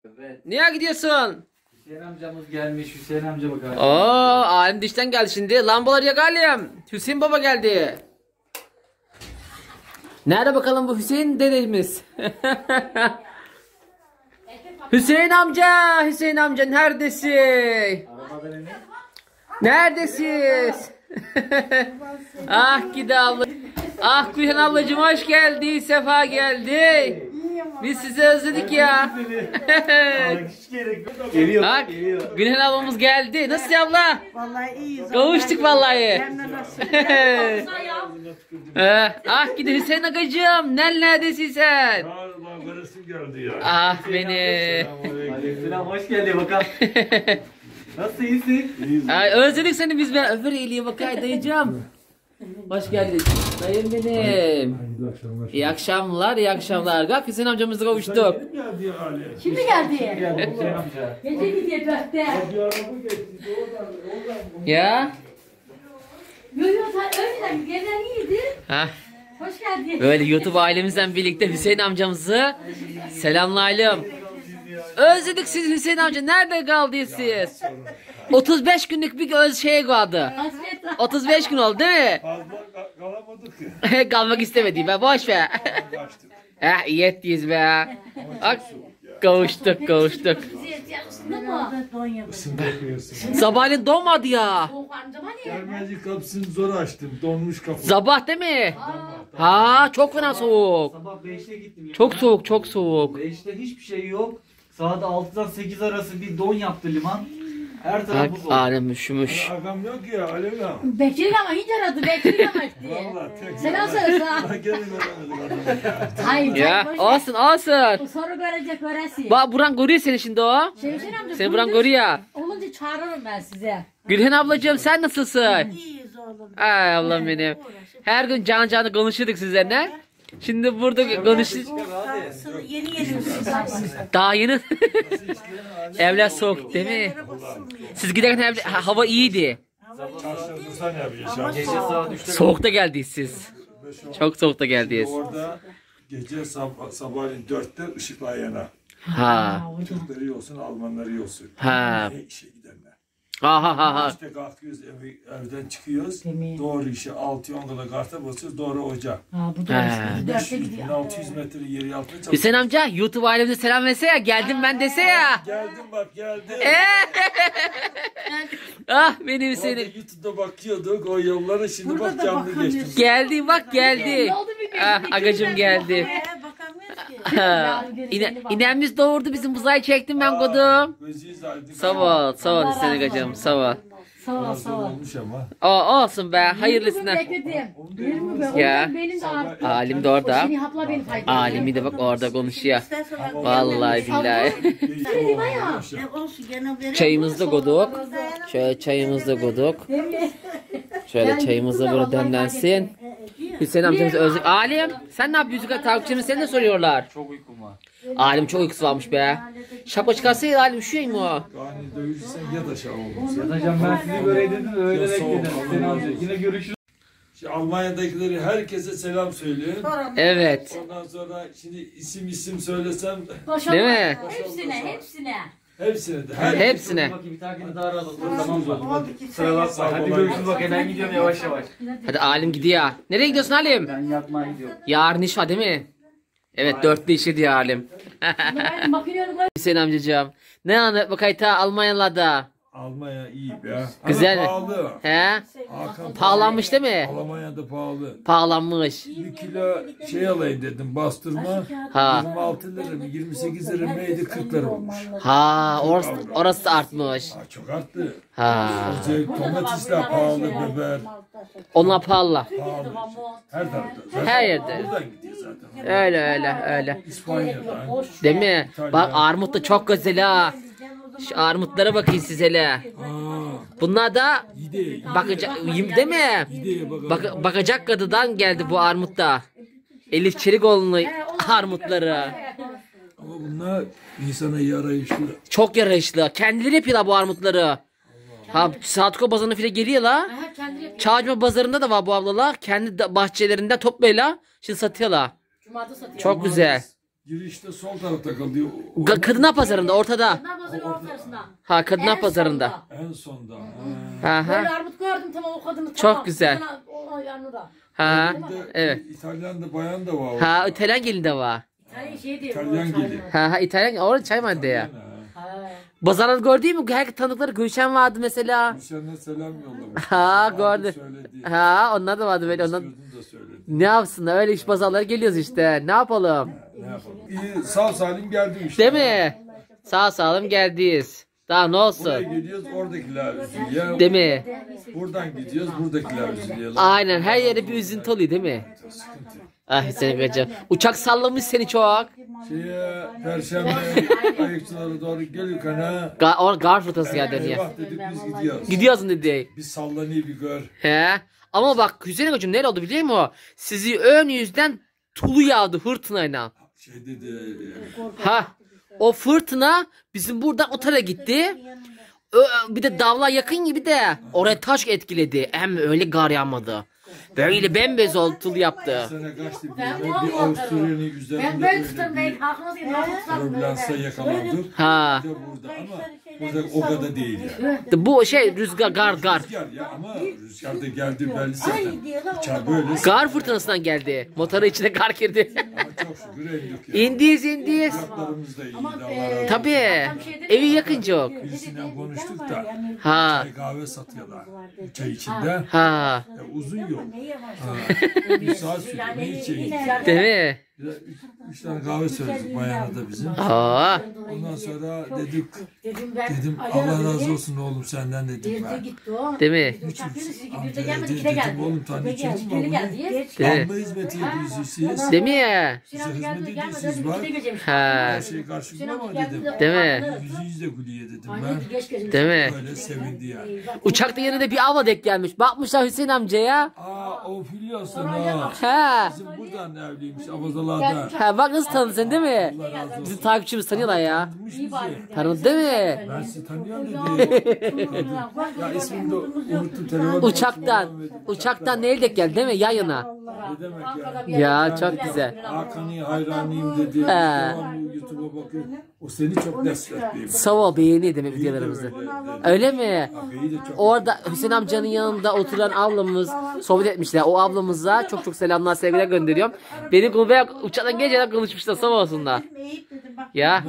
Evet. Niye gidiyorsun? Hüseyin amcamız gelmiş. Hüseyin amca bakar. Alim dişten geldi şimdi. Lambalar yakalım. Hüseyin baba geldi. Nerede bakalım bu Hüseyin dedemiz? Hüseyin amca, Hüseyin amca neredesin? Arabada ne? Neredesiniz? Ah gidi abla. Ah Gülhan ablacığım hoş geldi, sefa geldi. Biz sizi özledik ya. Geliyor. Bak Geliyor. Gülhan ablamız geldi. Nasıl abla? Vallahi iyiyiz. Kavuştuk vallahi. Hem de nasıl? Ah gidi Hüseyin agacığım. Neredesin sen? Galiba karısı geldi ya. Ah beni. Aleykümselam, hoş geldin bakalım. Nasıl, iyisin? Ay, özledik seni biz. Ben öbür iyiliğe bakay dayıcığım. Hoş geldin. Dayım benim. Hayırlı akşamlar. İyi akşamlar, iyi akşamlar. Bak Hüseyin amcamızla kavuştuk. Kim geldi ya Ali? Şimdi geldi. Geldi Hüseyin amca. Gece gidiyor dörtte. Bir araba geçti. Oradan. Ya. Görüyor sen öyle gelen iyiydi. Hah. Hoş geldin. Böyle YouTube ailemizden birlikte Hüseyin amcamızı selamlayalım. Özledik siz Hüseyin amca. Nerede kaldınız siz? 35 günlük bir şey kaldı. Hasret. 35 gün oldu değil mi? Fazla kalamadık ya. Kalmak istemedi be boş ver. Kaçtık. İyi ettiyiz be. Bak kavuştuk kavuştuk. Yakıştı mı? Isın bekliyorsun. Sabahleyin donmadı ya. Soğuk amcam hani. Gelmeci kapısını zor açtım. Donmuş kapı. Sabah değil mi? Ha çok fena soğuk. Sabah 5'te gittim. Çok soğuk çok soğuk. 5'te hiçbir şey yok. Saat 6'dan 8 arası bir don yaptı liman. Her taraf Bak buz oldu. alem üşümüş. Agam yok ya Ali ya. Bekir ama hiç aradı. Bekir ama işte. Valla tek. Selam söyle sana. Gelin veremedik adamı ya. Hayır. Ya olsun olsun. O soru görecek öğrensin. Bak Buran görüyor seni şimdi o. Hüseyin amca. Seni Buran görüyor. Olunca çağırırım ben size. Gülhan ablacığım sen nasılsın? İyiyiz oğlum. Ay Allah'ım benim. Her gün can canı konuşurduk sizlerle. Şimdi burada konuşuyoruz. Yeni yeni. Daha yeni. Evler soğuk değil mi? Siz giderken hava iyiydi. Çarşıda dursan ya bir yaşam. Gece saat 3'te Soğukta geldiniz siz. Çok soğukta geldiniz. Orada gece sabahleyin 4'te ışıklar yanar. Ha. Türkleri yolsun, Almanları yolsun. Ha. İşe gidenler. Ha ha ha ha. İşte kalkıyoruz evden çıkıyoruz. Doğru işe 6-10 kadar karta basıyoruz. Doğru ocağa. Ha bu da He. 1600 metre yeri yapmaya çalışıyoruz. Hüseyin amca YouTube ailemize selam verse ya. Geldim ben dese ya. Geldim bak geldim. Ah benim Orada Hüseyin'im. YouTube'da bakıyorduk o yollara şimdi bak canlı geçtim. Geldi bak geldi. Ah agacım geldi. Ha. İnemiz doğurdu bizim buzayı çektim ben kodum. Gözüyüz aydın. Sağ ol Hüseyin agacım sağ ol. Sağ ol Biraz sağ zor ol. olmuş ama. Olsun be hayırlısına. Bekledim. 20 be. Ya. Benim de arttı. Alim de orada. Şimdi hapla beni faydalı. Alimi de bak orada konuşuyor. Vallahi billahi. Çayımızı da koyduk. Şöyle çayımızı da koyduk. Şöyle çayımız da burada demlensin. Hüseyin amcamız özlük. Alim sen ne yapıyorsun? Takipçilerimiz seni de soruyorlar. çok uykum var. Alim çok uykusu varmış be. Şapka çıkarsaydı Alim üşüyor mu o? Yani dövüşürsen ya da şey olmaz. Yatacağım, ben sizi göreydim öyle Ya soğuk. bekledim Hüseyin amca. Yine görüşürüz. Şimdi Almanya'dakileri herkese selam söyleyin. Evet. Ondan sonra şimdi isim söylesem Değil mi? Hepsine. hepsine de. Hepsine. Bakayım bir takini daha aralım. Tamam mı? Sıra bakma. Hadi görüşürüz, bak ben gidiyorum yavaş yavaş. Hadi Alim gidiyor. Nereye gidiyorsun Alim? Ben yatmaya gidiyorum. Yarın iş var değil mi? Evet 4'te işi diyor Alim. Ben bakıyorum. Hüseyin amcacığım. Ne anlat bakayım ta Almanya'da. Almanya iyi be. Güzel. Ama pahalı. He? Hakan Pahalanmış değil mi? Almanya'da pahalı. Pahalanmış. 1 kilo şey alayım dedim bastırma. Ha. 26 lira mı 28 lira mıydı 40 lira olmuş. Ha orası da artmış. Ha, çok arttı. Ha. Özellikle domatesler pahalı, biber Onlar pahalı. pahalı. Her tarafta. Zaten Her yerde. buradan gidiyor zaten. Öyle. İspanya'dan. Değil mi? Bak armut da çok güzel ha. Şu armutlara bakın siz hele. Aa, Bunlar da gide, bakacak değil mi? gide bakalım. Bakacak kadıdan geldi bu armut da. Elif Çelikoğlu'nun armutları. Ama bunlar insana yarayışlı. Çok yarayışlı. Kendileri yapıyorlar bu armutları. Ha Saatko pazarına falan geliyor la. Çağcıma pazarında da var bu ablalar. Kendi bahçelerinden toplayla şimdi satıyorlar. Cuma'da satıyor. Çok güzel. Girişte sol tarafta kalıyor. Kadına pazarında ortada. Ne yapıyorsun ortasında? Ha kadına En pazarında. sonda. En sonda. Böyle Ha. armut gördüm tamam o kadını Çok tamam. güzel. O yanında. Ha. Bir de Evet. İtalyan da bayan da var. Ha İtalyan gelin de var. Yani şey diyor. İtalyan gelin. Ha İtalyan orada çay vardı ya. Ha. Pazarda gördün mü? Her tanıdıkları Gülşen vardı mesela. Gülşen'e selam yollamış. Ha, Vardı, gördüm. söyledi. Ha onlar da vardı böyle onlar. İstiyordun da söyledi. Ne yapsınlar öyle iş pazarlara geliyoruz işte. Ne yapalım? Ne yapalım? İyi, sağ salim geldim işte. Değil mi? Sağ salim geldiyiz. Daha ne Buraya olsun? gidiyoruz oradakiler üzülüyor. Değil mi? Buradan gidiyoruz buradakiler üzülüyorlar. Aynen her yerde bir üzüntü oluyor değil mi? Sıkıntı. Ah seni becem. Uçak sallamış seni çok. Perşembe ayakçılara doğru gelirken Gar fırtınası geldi ya. eyvah dedik biz gidiyoruz. Gidiyorsun dedi. Bir sallanıyor bir gör. He. Ama bak Hüseyin Hocam ne oldu biliyor musun? Sizi ön yüzden tulu yağdı fırtınayla. Şey dedi. Ha. O fırtına bizim buradan otele gitti. Bir de dağla yakın gibi de oraya taş etkiledi. Hem öyle gar yağmadı. Böyle bembez oldu tulu yaptı. Sene kaçtı Ben bir bu Avusturya'nın Ben üzerinde böyle öyle tutarım bir ben hakkımız değil. Ambulansla yakalandık. Ha. Bir de burada ama burada o kadar değil yani. Bu şey rüzgar gar. Rüzgar ya ama rüzgar da geldi belli zaten. Uçar böyle. Gar fırtınasından geldi. Motoru içine gar girdi. Ama çok şükür indik ya. indiyiz. Fiyatlarımız da iyiydi. Allah razı olsun. Tabii. Evi yakın çok. Birisinden konuştuk da Ha. çay kahve satıyorlar. Çay içinde. Ha. Uzun yol. Bir saat sürüyor. Ne içeyim? Değil mi? Bir de üç tane kahve söyledik bayana da bizim. Aa. Ondan sonra dedik Dedim ben. dedim Allah razı olsun oğlum senden dedim ben. Gitti o. Değil mi? Uçak dedi siz Amca bir de gelmedi dedi, ikide geldi. dedim oğlum tane içelim mi İkide bunu? geldi. Değil mi? Alma hizmeti yapıyorsunuz siz. Değil mi? Size Sinan geldi hizmet gelmedi ediyorsunuz ikide bak. geleceğim. Ha. Her şey karşılıklı ama dedim. Değil mi? Yüzü yüzde gülüyor dedim Aynen ben. geç geleceğim. Değil mi? Böyle sevindi yani. Uçakta yanında bir avla denk gelmiş. Bakmışlar Hüseyin amcaya. Aa o Filyos'un ha. Ha. Bizim buradan evliymiş Abazalar'da. Ha bak nasıl tanıdın sen değil mi? Allah razı olsun. Bizim takipçimiz tanıyorlar ya. Tanımış bizi. Tanıdı değil mi? Ben sizi tanıyorum dedi. Ya ismini de unuttum telefonu. Uçaktan neyle denk geldi değil mi? Yayına. Ne demek ya? Ya çok güzel. Hakan'ı hayranıyım dedi. He. Devamlı YouTube'a bakıyor. O seni çok destekliyor. Sağ ol beğeni demek videolarımızı. Öyle mi? Beyi de çok. Orada Hüseyin amcanın yanında oturan ablamız sohbet etmişler. O ablamıza çok çok selamlar sevgiler gönderiyorum. Beni buraya uçaktan geleceğine konuşmuşlar sağ olsunlar. Ya.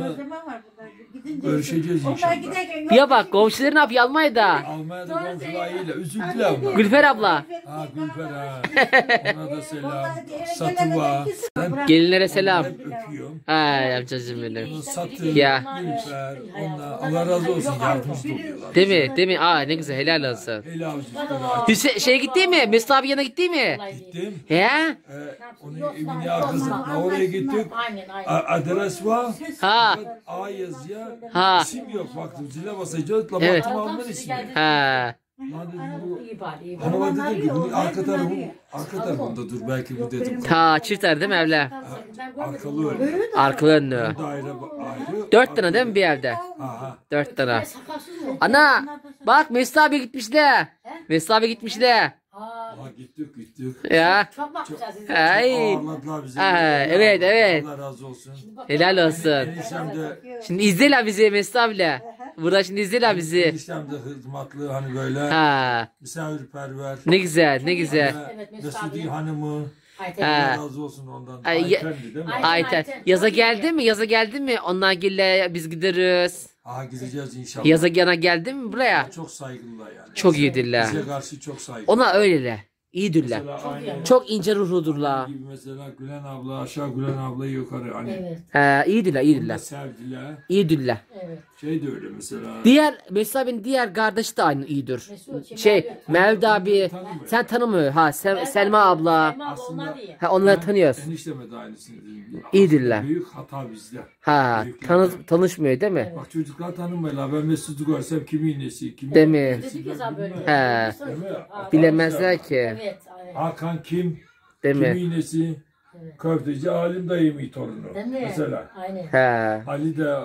Görüşeceğiz inşallah. Ya bak komşuları ne yapıyor Almanya'da? Almanya'da komşularıyla üzüldüler ama. Gülfer abla. Ha Gülfer ha. Ona da selam. Satıva. Ben Gelinlere selam. hep öpüyorum. Ha yapacağız benim. Satı, Ya. Gülfer. Onlar Allah razı olsun yardımcı oluyorlar. Değil mi? Değil mi? Aa ne güzel helal olsun. El avuçları Hüseyin şey gitti mi? Mesut abi yanına gitti mi? gittim. He? Onun evini arkasına oraya gittik. Aynen aynen. Adres var. Ha. Fakat A yazıyor. Ha. İsim yok baktım. Zile basacağız. Evet. Labatım alman ismi. Ha. Lan dedim bu. İyi bari iyi bari. Hanıma dedim ki bunun arka tarafında dur belki bu dedim. Ha çiftler değil mi evler? Arkalı öyle. Arkalı önlü. Daire ayrı. 4 tane değil mi bir evde? Aha. 4 tane. Sakalsız mı? Ana bak Mesut abi gitmiş de. Mesut abi gitmiş de. Aa, Aha gittik. Ya. çok bakmışlar size. Ay. Ağırladılar bizi. Ha, evet. Allah razı olsun. Helal olsun. Eniştem de, Şimdi izleyeler bizi Mesut abiyle. Burada şimdi izleyeler bizi. eniştem de hizmetli hani böyle Ha. misafirperver. Ne güzel ne güzel. Evet, Mesut Mesudi abi. hanımı. Ayten. Ha. Allah razı olsun ondan. Ay, Ayten'di değil mi? Ayten. Yaza geldi mi? Yaza geldi mi? Onlar gille biz gideriz. Aha gideceğiz inşallah. Yaza yana geldi mi buraya? Çok saygılılar yani. Çok iyidirler. Bize karşı çok saygılı. Ona öyleler. İyidirler. Mesela aynı Çok ince ruhludurlar. gibi mesela Gülen abla aşağı Gülen ablayı yukarı hani Evet İyidirler, onu iyidirler. da sevdiler. İyidirler. evet. Şey de öyle mesela. Diğer mesela benim diğer kardeş de aynı iyidir. Mesut, Şey Mevlüt abi sen tanımıyor. Ha Selma abla. Selma abla onlar da iyi. Ha onları tanıyorsun. Enişteme de aynısını dedim. İyidirler. Aslında büyük hata bizde. Ha tanışmıyor değil mi? Bak çocuklar tanımıyorlar. Ben Mesut'u görsem kimin nesi, kimin Değil mi? Dedik ya sen böyle. He. Değil mi? Bilemezler ki. Evet aynen. Hakan kim? Değil mi? Kimin nesi? Köfteci Halim dayımın torunu. Değil mi? Mesela. Aynen. He. Ali de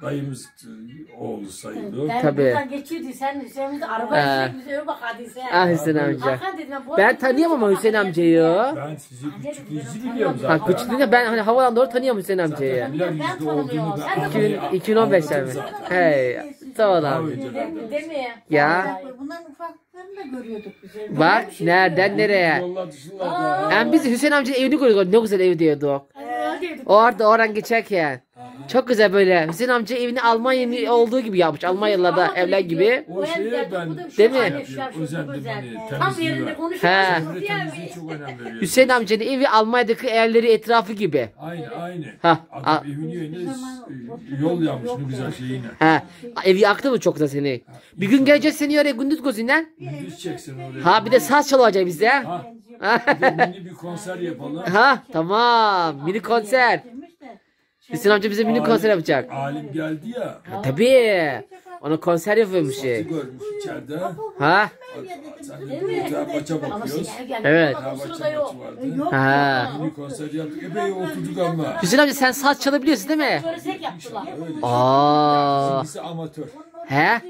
dayımız oğlu sayılıyor. Ben Tabii. buradan geçiyordum. Sen Hüseyin'imiz arabaya çekmiş. Öyle bak hadi sen. Ah Hüseyin amca. Hakan dedim Ben tanıyamam ama Hüseyin amcayı. Ben sizi küçüklüğünüzü biliyorum Ha zaten. küçüklüğünde ben hani havadan doğru tanıyorum Hüseyin amcayı. Bilen Ben yüzde olduğunu tanımıyorum. ben Sen de anladım. 2015'te mi? Hey. Sağ ol abi. Değil mi? Ya. Bunların ufaklarını da görüyorduk biz. Bak nereden nereye. Yolladı şunlar da. Hem biz Hüseyin amcanın evini görüyorduk. Ne güzel ev diyorduk. Orada oradan geçerken. Çok güzel böyle. Hüseyin amca evini Almanya'nın olduğu gibi yapmış. Almanyalılarda evler gibi. O şeye ben Değil mi? özendim hani Tam yerinde temizliğe. konuşuyoruz. Böyle temizliğe çok önem veriyorum. Hüseyin amcanın evi Almanya'daki evleri etrafı gibi. Aynı. Ha, Adam evini yine yol yapmış ne güzel şeyine. Ha. Evi yaktı mı çok da seni? Bir gün geleceğiz seni oraya gündüz gözünden. Gündüz çeksin oraya. Ha bir de saz çalacak bize. Ha. Bir de mini bir konser yapalım. Ha tamam. Mini konser. Hüseyin amca bize mini konser yapacak. Alim geldi ya. Ha, tabii. Ona konser yapıyormuş şey. Görmüş içeride. Ha? Sen de burada maça bakıyoruz. Evet. Fenerbahçe maçı vardı. Ha. Mini konser yaptık. Epey oturduk ama. Hüseyin amca sen saz çalabiliyorsun değil mi? Börek yaptılar. Öyle. Aa. Bizimkisi amatör. He?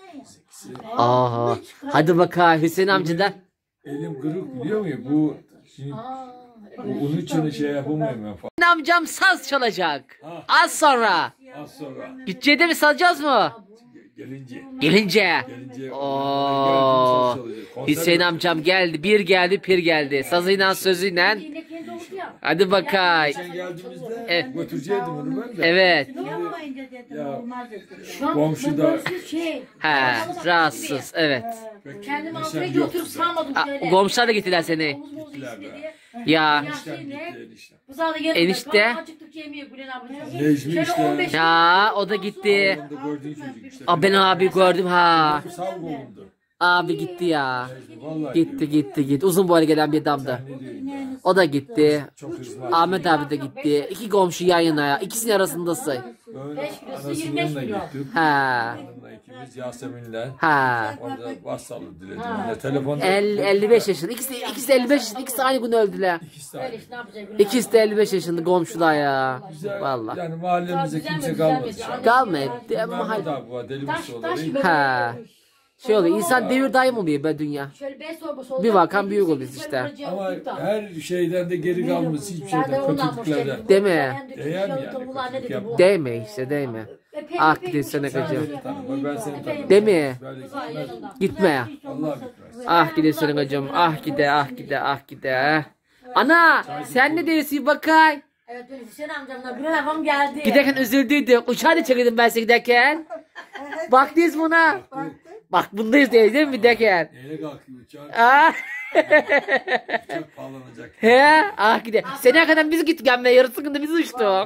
Aha. Hadi bakalım Hüseyin amcadan. Elim kırık biliyor musun? Bu şimdi onun için şey yapamıyorum ben falan. Hüseyin amcam saz çalacak. Az sonra. Az sonra Gideceğiz mi salacağız mı? gelince. Gelince. Oo. Hüseyin amcam geldi. Bir geldi, pir geldi. Sazıyla sözüyle. Yine kendi oldu ya. Hadi bakayım. Sen geldiğimizde Evet. götürecektim onu ben de. Evet. Yapmayınca dedim Ya. olmaz dedim. Şu an Komşu da- şey. He, rahatsız. Evet. Kendimi Neşem altına yoktu götürüp zaten. sağmadım şöyle. Komşular da gittiler seni. Omuz bozu Gittiler içinde be. diye. Ya. Eniştem gitti eniştem. Bu sağda gelin. Enişte. Açıktık yemeği Gülen abla. Necmi Şöyle işte. 15 Ya o da gitti. Onu da gördüğün çocuk işte. Aa, ben abi gördüm ha. Sağ olundu. Abi gitti ya. Vallahi Gitti. Uzun boylu gelen bir adamdı. ne diyorsun ya? O da gitti. Çok hızlı. Ahmet abi de gitti. İki komşu yan yana. İkisinin arasındasın. Böyle 5 kilosu anasının 25 yanına milyon. gittik. Ha. Onunla ikimiz Yasemin'le. Ha. Orada başsağlığı diledim. Yine telefonda. 55 yaşında. İkisi de 55 yaşında. İkisi aynı gün öldüler. İkisi de aynı. Ne yapacak? İkisi de 55 yaşında komşular ya. Güzel. Vallahi. Yani mahallemizde Güzel mi, kimse güzel mi? kalmadı şu an. Kalmayıp Mahal da bu deli Taş Mustafa. gibi. Ha. Şey oluyor. İnsan devir daim oluyor be dünya. Şöyle 5 sorbası Bir bakan büyük oluyoruz işte. Ama her şeyden de geri kalması hiçbir şeyden kötülüklerden. Değil mi? Değer mi yani? Kötülük yapma. Değme işte değme. Ah gidesene Sen kocam. beni tanıma, ben seni tanımam. Değil mi? Böyle gitmez. Gitme ya. Allah bitmez. Ah gidesene kocam. Ah gide. Ana sen ne diyorsun bakay? Evet benim Hüseyin amcamla Gülen abam geldi. Giderken üzüldüydüm. Uçağı da çekildim ben size giderken. Baktınız buna. Bak bundayız değil mi giderken? Neyle kalkıyor uçak? Ah. Uçak pahalanacak. He? Ah gide. Seneye kadar biz gittik ama yarısını da biz uçtuk. Ona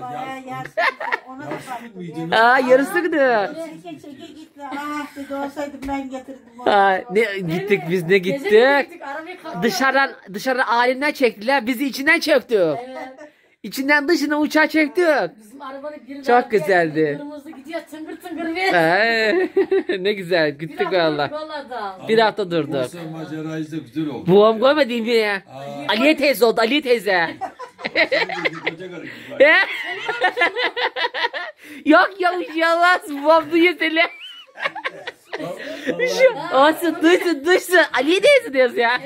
da Yarsın mıydın? Ah yarısını da. çeke gitti. Ah dedi olsaydı ben getirdim onu. Ah, ne gittik biz ne gittik. Arabayı kalktık. Dışarı alimler çektiler. Bizi içinden çöktük. Evet. İçinden dışına uçağı çektik. Bizim arabanın biri Çok güzeldi. Kırmızı gidiyor tıngır ver. Ne güzel gittik valla. Vallahi. Bir hafta durduk. Olsa maceracı da güzel oldu. Buam görmedin mi ya? Aa, Aliye teyze oldu Aliye teyze. sen de koca karı gibi bak. He? Yok yalan buam duyuyor seni. Olsun duysun Aliye teyze diyoruz ya.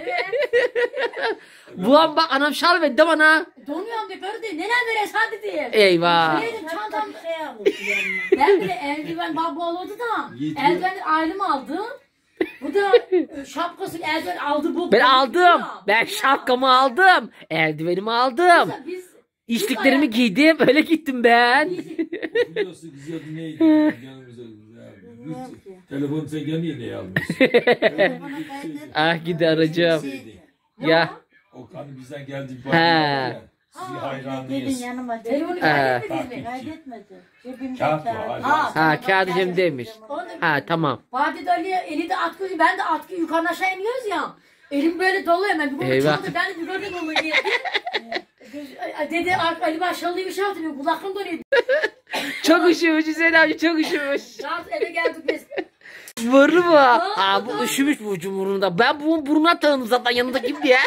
Buam bak anam şal verdi bana. Donuyorum diye böyle değil. Nenem nereye sen dedi. Eyvah. Neydim çantam. Şey almış yanına. Ben bile eldiven babam oldu da. Yiğit Eldivenleri ailem aldı. Bu da şapkasını eldiven aldı bu. Ben aldım. Ben şapkamı aldım. Eldivenimi aldım. Biz İçliklerimi giydim. Öyle gittim ben. Okuyorsa güzel neydi? Yanımıza güzel. Telefonu sen gene niye almışsın? Ah gidi aracım. Ya. O hani bizden geldi. He. Sizi Gelin hayranlıyız. yanıma. telefonu He. kaydetmediniz mi? Kaydetmedi. Cebimde Kağıt var, kağıt. hala. Ha kağıdı cebimdeymiş. Onu Ha tamam. Vadide Ali eli de atkı, ben de atkı yukarı aşağı iniyoruz ya. Elim böyle dolu hemen. Bu Eyvah. çaldı, ben de yukarıda dolu diye. Dedi Ali Başalı'yı bir şey yaptı. Kulakım donuyor. Çok üşümüş Hüseyin abi çok üşümüş. Rahat eve geldik biz. Vurdu mu? Ha bu üşümüş bu burnunda. Ben bunun burnuna tanıdım zaten yanında kim diye.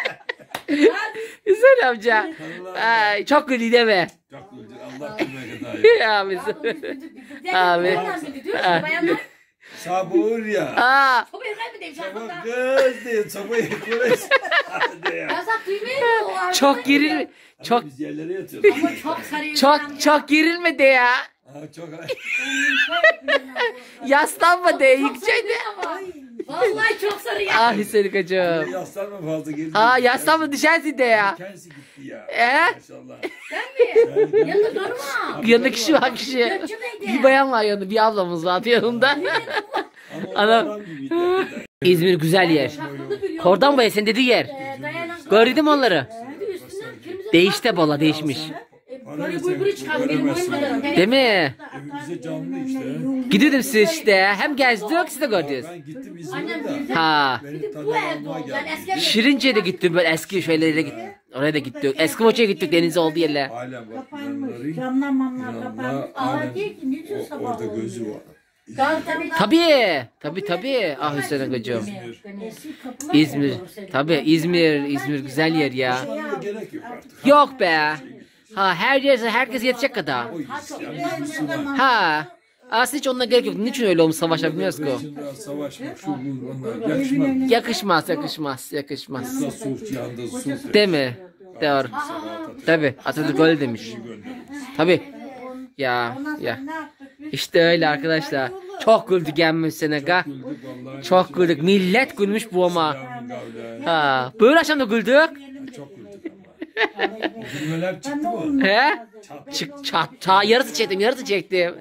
Hüseyin amca. Ay, çok gülüyor deme. Çok güldü. Allah bilmeye kadar. Abi. Abi. Bayanlar. Sabır ya. Aa. Sobayı kaybedeyim Sabah şarkında. kız diye sobayı kuruş. Hadi ya. Ben sana duymuyor mu? O arada Çok geril. Çok Biz yerlere yatıyoruz. Ama çok sarıyor. çok gerilme de ya. Çok Yaslanma de yükseldi. Vallahi çok sarıyor. Ah Hüseyin kocam. Yaslanma fazla geri. Ha yaslanma düşersin de ya. Kendisi gitti ya. Maşallah. Ben mi? Yanında durma. Yanında kişi var kişi. Bir bayan var yanında, bir ablamız var yanında. Anam. İzmir güzel yer. Kordan Bey sen dediği yer. Gördüm onları. Değişti bola değişmiş. Böyle buyburu çıkar. Benim boyum kadar. Değil mi? Evimize canlı işte. Gidiyordum siz işte. Hem gezdik siz de gördünüz. Ben gittim Annem İzmir'e de. bizde. Ha. Benim Bu evde tanıdığım oldu. Yani geldi. eski evde. Şirince'ye de gittim böyle eski şeylere gittim. Oraya da gittik. Eski Foça'ya gittik deniz olduğu yerler. Hala bak. Kapanmış. Camlar mamlar kapanmış. Yanlar, Aa aynen. değil ki niçin sabah Orada oldu? gözü var. Tabii. Ah Hüseyin kocam. Eski kapılar İzmir. Tabii İzmir güzel yer ya. Şu anda gerek yok artık. Yok be. Ha her yer herkes yetecek kadar. O iş yani. İşi var. Ha. Aslında hiç onunla gerek yok. Niçin öyle olmuş savaşlar bilmiyoruz ki o. Şimdi savaşma şu bu onlar yakışmaz. Yakışmaz. Kısa soğuk yanda soğuk. Değil mi? Doğru. Tabii. Atatürk öyle demiş. Tabii. Ya. Ne yaptık biz? İşte öyle arkadaşlar. Çok güldük gelmiş sene ga. Çok güldük. Millet gülmüş bu ama. Ha. Böyle akşam da güldük. Çok güldük ama. Gülmeler çıktı mı? He? Yarısı çektim.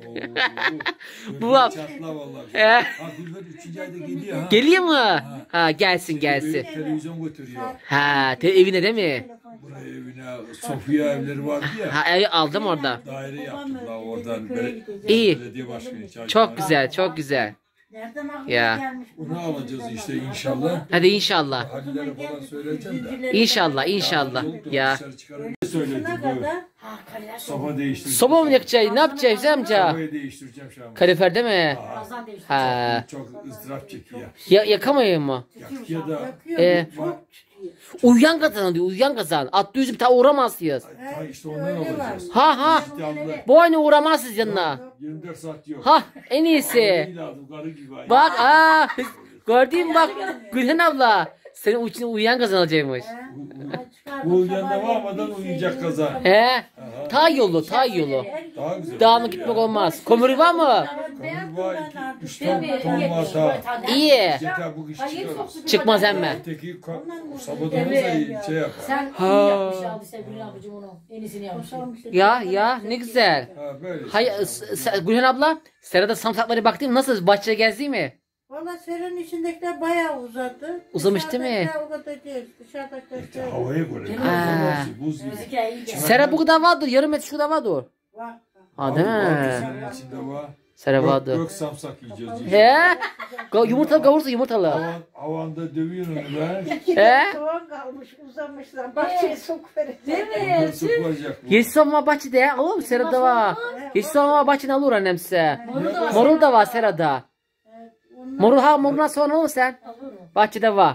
Bu Çatla vallahi. He. Ha Gülber 3. ayda geliyor ha. Geliyor mu? Ha gelsin. Televizyon götürüyor. Ha evine değil mi? Buraya evine Sofya evleri vardı ya. Ha evi aldım orada. Daire yaptılar oradan. İyi. Belediye başkanı. Çok güzel. Nereden aklına Ya. gelmiş? Bunu alacağız işte inşallah. Hadi inşallah. Halilere falan söyleyeceğim de. İnşallah. Ya. Dışarı çıkarım. Ne söyledim Ne böyle? kadar? Soba değiştireceğim. Soba mı yakacağız? Ne yapacağız Hüseyin amca? Sobayı değiştireceğim şu an. Kalorifer değil mi? Birazdan değişti. Ha. Çok ızdırap çekiyor. Yakamayın mı? Yakıyor da. Çok uyuyan kazan diyor. Uyuyan kazan. Atlı yüzü bir tane uğramaz diyoruz. Ha işte ondan alacağız. Ha. İşte aldılar. Bu aynı uğramazsınız yanına. 24 saat yok. Ha en iyisi. Değil lazım, karı gibi. Bak gördün mü bak Gülhan abla. Senin için uyuyan kazanacakmış. Bu yanına varmadan uyuyacak kaza. He? Tay yolu. Daha güzel. Dağınık gitmek olmaz. Kömürü var mı? Kömür var, 3 ton var daha. İyi. Yeter bu kış çıkarız. Çıkmaz emme. Öteki sabadımızda şey yapar. Sen Ha. iyi yapmış aldı Sevgili abicim onu. En iyisini yapmış. Ya ne güzel. Ha böyle. Hay Gülhan abla, Serada samsaklara baktın nasıl bahçeye gezdi mi? Valla senin içindekiler bayağı uzadı. Uzamış değil mi? Dışarıdakiler o kadar değil. Dışarıdakiler Havaya göre. Ha. Buz gibi. Müzik iyi. Sera bu kadar vardır. Yarım metre şurada vardır. var. Ha değil mi? Senin içinde var. Sera vardır. Gök samsak yiyeceğiz. He? Yumurtalı kavursa yumurtalı. Havanda dövüyorsun onu. He? Soğan kalmış uzamışlar. Bahçeye sok verecek. Değil Ben mi? sıkılacak bu. Yeşil soğan bahçede ya. Oğlum Serada var. Yeşil soğan bahçede alır annem size. Morul da var Serada. Moruldan sonra olur sen. Bahçede var.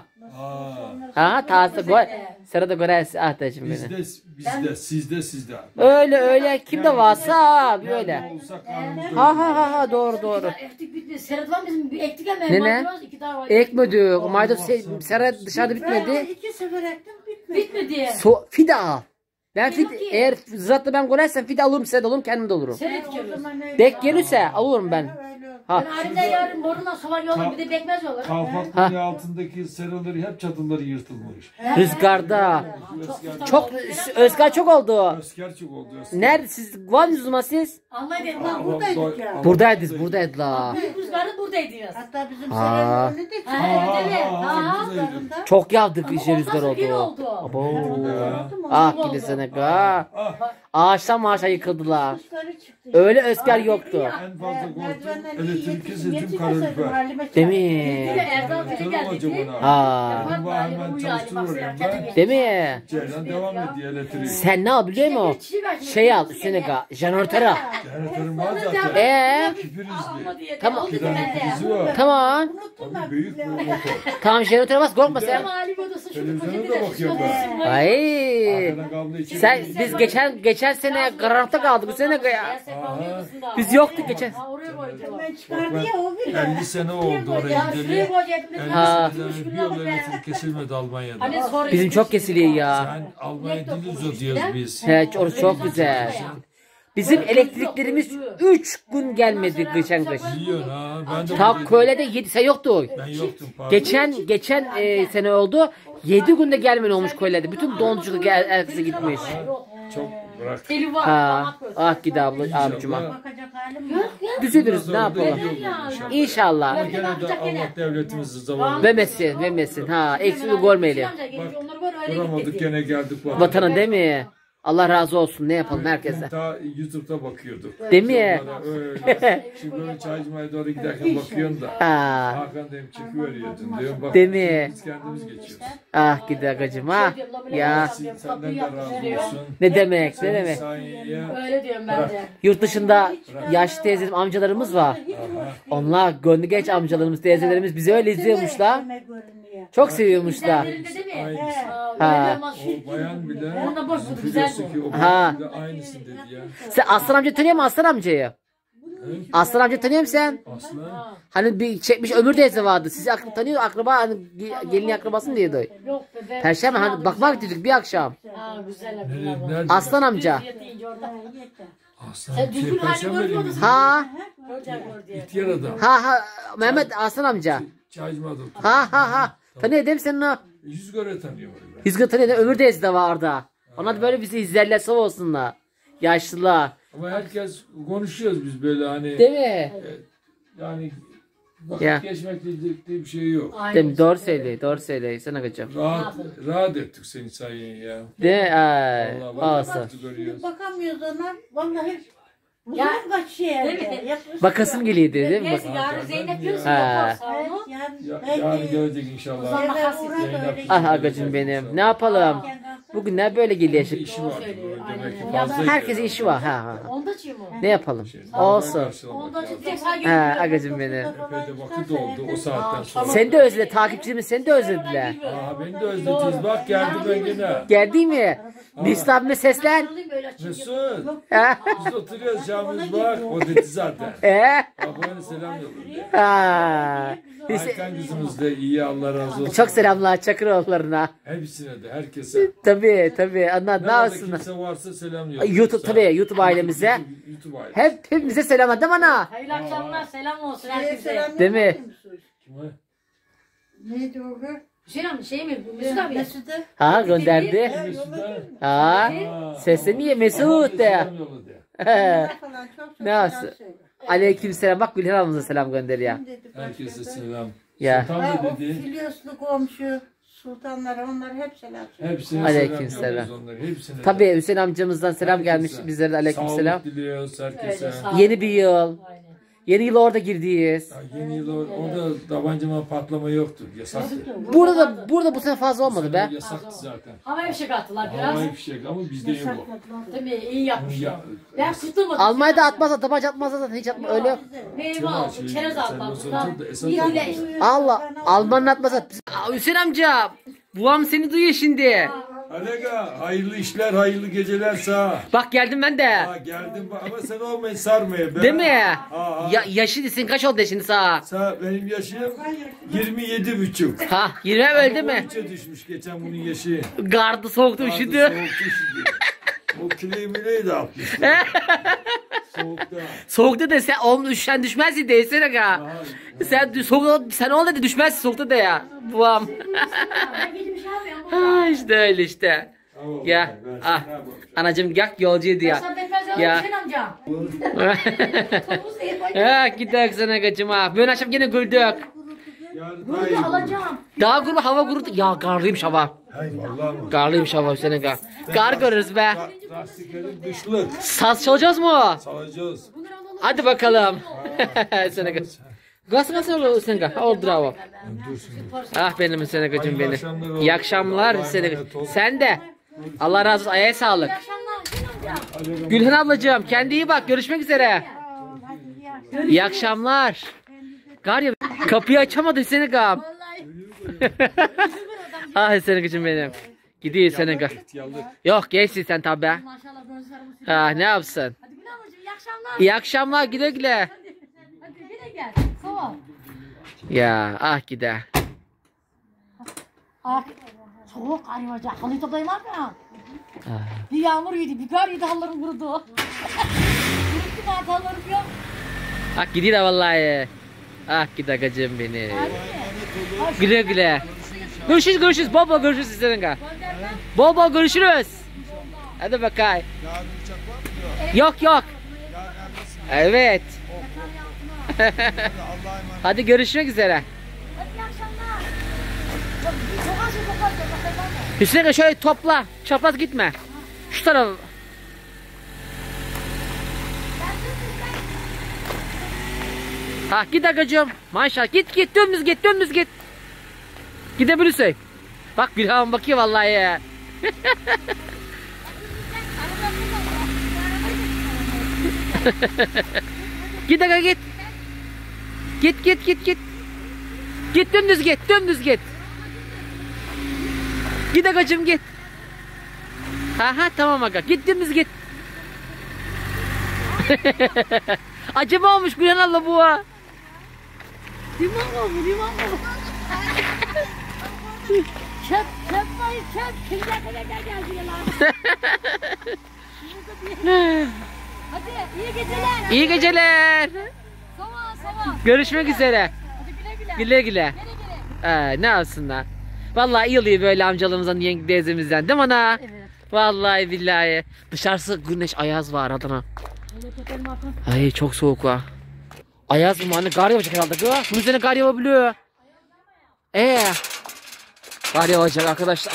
Ha taze koy. Serada görersin ahtacım beni. Sizde. Öyle kimde varsa böyle. Nerede olsak yanımızda. Ha doğru. Ektik bitti. Serhat var bizim bir ektik ama Ne? maydanoz 2 tane var. Ekmedik. Maydanoz Serada dışarıda bitmedi. Ben 2 sefer ektim bitmedi. Bitmedi. Fide al. Ben Yok ki. eğer zaten ben koyarsam fide alırım size de alırım kendim de alırım. Serhat O diyoruz. zaman öyle. Denk gelirse alırım ben. Öyle. Ha. Ben halimde yarın borunla soğan yolum bir de bekmez olur. Kalfakların altındaki seraları hep çadırları yırtılmış. Rüzgarda. Rüzgar Çok Özgar çok oldu. Özker çok oldu. Nerede siz var mısınız siz? Anlayın Ulan lan. buradaydık ya. Buradaydık la. Büyük rüzgarı buradaydık. Hatta bizim Ha. senin önünde Ha evet. Ha. çıkardığında. Çok yağdık işte Ondan rüzgar sonra yine oldu. oldu. Abo. Ya. Ah gidesene ga. Ağaçtan maaşa yıkıldılar. Kuşları çıktı. Öyle Özgar yoktu. En fazla korktum elektrik kesildim kalorifer. Değil Bir de mi? Erdal biri Tutalım geldi. acaba. Ha. Ben hemen çalıştırıyorum ben. Değil mi? Ceylan devam ediyor elektriği. Sen ne yap biliyor musun? Şey al üstüne ga. Jeneratör al. Jeneratörüm var zaten. Eee? Küpür izli. Tamam. Oldu ki bende. Dizi var. Tamam. Abi büyük bir motor. Tamam jeneratör bas korkma sen. Mali odası şunu Televizyona paketi da de bakıyorum şunu ben. Ay. Arkadan kablo için. Sen biz geçen sene karanlıkta kaldık bu sene ya. Biz yoktuk geçen. Ha oraya koyacağım. Ben çıkardı ya o gün. 50 sene oldu oraya Ya gideli. şuraya koyacaktım. 50 Ha. seneden bir yol elektrik kesilmedi Almanya'da. Hani sonra Bizim çok kesiliyor ya. Sen Almanya diliz diyoruz biz. He orası çok güzel. Bizim elektriklerimiz 3 gün gelmedi geçen kış. Biliyorsun ha. Ben de Ta buradaydım. köylerde 7 sen yoktu. Ben yoktum pardon. Geçen sene oldu. 7 günde gelmedi olmuş köylerde. Bütün donduruculuk herkese gitmiş. Çok bırak. Teli var. Ha, damat ah gidi abla abicuma. Bakacak halim yok. Düzeliriz ne yapalım. İnşallah. İnşallah. Gene de Allah devletimizi zavallı. Vermesin. Ha eksiği görmeyelim. Duramadık gene geldik vatana. Vatana değil mi? Allah razı olsun ne yapalım herkese. Ta YouTube'da bakıyorduk. Değil mi? Onlara öyle. Şimdi böyle Çaycıma'ya doğru giderken bakıyorsun da. Ha, Hakan dedim çekiveriyordun diyorum. Bak, Değil mi? Biz kendimiz geçiyoruz. ah gidi agacım ha. Ya Senden de razı olsun. ne demek. Sayeye. Öyle diyorum ben de. Yurt dışında yaşlı teyzelerim amcalarımız var. Onlar gönlü genç amcalarımız teyzelerimiz bizi öyle izliyormuşlar. Yemek görünüyor. Çok seviyormuşlar. Elinde değil mi? Aynısı. Ha. O bayan bile Onda boş bizim güzel Filyos'taki o Ha. bayan bile aynısın dedi ya. Sen Aslan amca tanıyor musun Aslan amcayı? Aslan amca tanıyor musun sen? Aslan. Hani bir çekmiş Ömür teyze vardı. Sizi tanıyor akraba hani gelin akrabası mı diyordu? Yok be ben. Perşembe hani bakmak dedik bir akşam. Ha güzel. Nerede? Aslan amca. Aslan. Sen düzgün halini Perşembe görmüyor günü musun? Ha İhtiyar adam. ha Mehmet Aslan amca. Çaycıma'da oturuyor. Ha. Tanıyor değil mi sen onu? Yüz göre tanıyorum ben. Hizmet tanıyor değil mi? Ömür teyze de vardı. Onlar da böyle bizi izlerler sağ olsunlar. Yaşlılar. Ama herkes konuşuyoruz biz böyle hani. Değil mi? Yani vakit Ya. geçmek diye bir şey yok. Değil mi? Doğru söyle. Sen agacım. Rahat ettik senin sayın ya. Değil mi? Ay, Vallahi bak, olsun. vakti görüyoruz. Bakamıyoruz ona. Vallahi Ya, uzun kaçıyor değil evde. mi? Yaklaşıyor. Bakasım geliyordu değil mi? Neyse yarın Zeynep diyorsun Ha. yaparsa Evet, onu. Yarın gelecek inşallah. Eve uğrar öyle. Ah agacım benim. Ne yapalım? Bugünler böyle geliyor şimdi. İşi var. Demek ki Ya fazla. Herkesin işi var. Ha. Onda çiğ mi? Ne yapalım? Olsun. Onda çiğ tek sağa Ha geliyor. agacım benim. Epey de vakit oldu o saatten sonra. Sen de özledi. Takipçimiz seni de özlediler. Aa beni de özlediniz. Bak geldi ben gene. Geldi mi? Mesut abime seslen. Mesut. Ha? Biz oturuyoruz camımız bak. O dedi zaten. Abone selam yolladı. Ha. Aykan kızımız da iyi Allah razı olsun. Çok selamlar Çakıroğullarına. Hepsine de herkese. Tabii. Onlar ne Nerede yapsın? kimse varsa selam yolladı. YouTube tabii YouTube ailemize. YouTube ailesi. Hepimize selam değil mi ana? Hayırlı akşamlar selam olsun herkese. Değil mi? Kime? Neydi o kız? Hüseyin amca şey mi? Mesut abi. Mesut'u. Ha gönderdi. Mesut'a. Ha. Sesleniyor Mesut de. Selam yolladı. Falan çok Ne yapsın? Aleykümselam. Bak Gülhan ablamıza selam gönderiyor. Herkese selam. Ya. Sultan Ha, da o dedi. Filyoslu komşu, sultanlara onlar hep selam söylüyor. Hepsine Aleykümselam. selam yolluyoruz onları. Hepsine. Tabii Hüseyin amcamızdan selam gelmiş bizlere de aleykümselam. Sağlık diliyoruz herkese. Öyle, sağ ol. Yeni bir yıl. Aynen. Yeni yıl orada girdiyiz. Ya yeni yıl orada tabancama patlama yoktu. Yasaktı. Burada bu sene fazla olmadı be. Yasaktı zaten. Havaya fişek attılar biraz. Havai fişek ama bizde yok o. Değil mi? İyi yapmışlar. Ya, Ben kurtulmadım. Almanya'da atmaz, tabanca atmaz zaten hiç atma öyle. Meyve aldım. Çerez aldım. Esas Allah Alman'ın atmaz. Hüseyin amca. Babam seni duyuyor şimdi. Alega hayırlı işler, hayırlı geceler sağ. Bak geldim ben de. Ha geldim ama sen olmayın sarmaya. Değil mi? Ha. Yaşı sen kaç oldu şimdi sağ? Sağ benim yaşım 27,5. Ha 20 öldü mü? 13'e düşmüş geçen bunun yaşı. Gardı soğuktu üşüdü. Soğuktu üşüdü. O kilomereyi de atmış. Soğukta. Soğukta da sen oğlum üşen düşmezsin değilsene ga. Sen ol dedi düşmezsin soğukta da ya. Babam. Ha işte öyle işte. Ya ah anacım yak yolcuydu ya. Ya. Ya gidelim sana kaçım ha. Ben akşam yine güldük. Yarın Alacağım. Daha grubu hava kurudu. Ya garlıymış hava. Hay vallahi mı? Garlıymış hava senin gar. Gar görürüz be. Lastiklerin dışlık. Saz çalacağız mı? Salacağız. Hadi bakalım. Sana gar. Gaz olur sen gar. Oldu bravo. Ah benim sana kaçım benim. İyi akşamlar sana. Sen de. Allah razı olsun. Ayağa sağlık. Gülhan ablacığım kendi iyi bak. Görüşmek üzere. İyi akşamlar. Gar ya. Kapıyı açamadı Hüseyin ağam. Vallahi. Ah Hüseyin için benim. Gidiyor Hüseyin ağam. İhtiyarlık. Yok geçsin sen tabi. Maşallah gözlerimiz. Ha ne yapsın? Hadi Gülhan hocam iyi akşamlar. İyi akşamlar güle güle. Hadi yine gel. Sağ ol. Ya ah gider. Soğuk arayacak. Halıyı toplayayım var mı? Bir yağmur yedi, bir kar yedi, hallarım kurudu. Kurudu mu hallarım yok? Ah gidiyor vallahi. Ah gider gacım beni. Hadi. Güle güle. Görüşürüz. Bol bol görüşürüz Hüseyin ağam. Bol bol görüşürüz. Hadi bakayım. Yarın uçak var mı? Yok. Yok. Evet. Allah'a emanet. Hadi görüşmek üzere. Hadi iyi akşamlar. Çok az şey toplayacak. Hüseyin şöyle topla. Çapraz gitme. Şu tarafa. Ha git agacığım. Maşallah git dümdüz git. Gidebilirsin. Bak Gülhan bakıyor vallahi ya. Git aga git. Git. Git dümdüz git. Git agacığım git. Ha tamam aga. Git dümdüz git. Acaba olmuş Gülhan abla bu ha. Limon mu? Çöp bayı çöp. Kimler geldi ya lan. Hadi iyi geceler. İyi geceler. Sabah. Görüşmek üzere. Hadi güle. Güle. Ne yapsınlar. Vallahi iyi oluyor böyle amcalarımızdan, yenge teyzemizden değil mi ana? Evet. Vallahi billahi. Dışarısı güneş ayaz var Adana. Öyle tepelim bakın. Ay çok soğuk var. Ayaz mı anne? Kar yağacak herhalde. Bunun üzerine kar yağabiliyor. Kar yağacak arkadaşlar.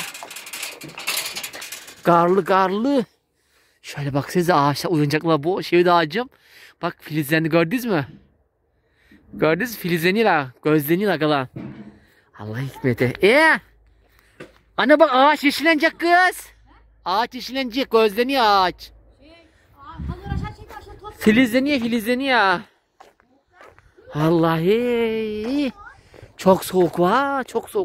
Karlı. Şöyle bak size ağaçta uyanacaklar bu şeyde ağacım. Bak filizlerini gördünüz mü? Gördünüz mü? Filizleniyorlar. Gözleniyorlar kalan. Allah hikmeti. Anne bak ağaç yeşillenecek kız. Ağaç yeşillenecek. Gözleniyor ağaç. Kalır aşağı çek aşağı top. Filizleniyor. Vallahi. Çok soğuk var.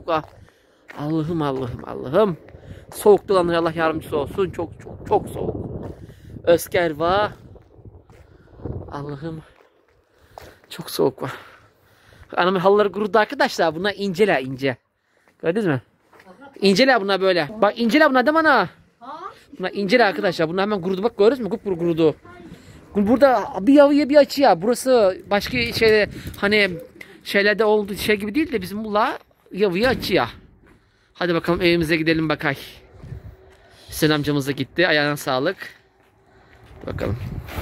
Allah'ım. Soğuk dolanır Allah yardımcısı olsun. Çok soğuk. Özker var. Allah'ım. Çok soğuk var. Anamın halıları kurudu arkadaşlar. Bunlar ince. Gördünüz mü? İnceler bunlar böyle. Bak inceler bunlar değil mi ana? Bunlar inceler arkadaşlar. Bunlar hemen kurudu. Bak gördünüz mü? Kupkuru kurudu. Burada bir yavuya bir açı ya. Burası başka şeyde hani şeylerde olduğu şey gibi değil de bizim bunlar yavuya açı ya. Hadi bakalım evimize gidelim bakay. Hüseyin amcamız da gitti. Ayağına sağlık. Bakalım.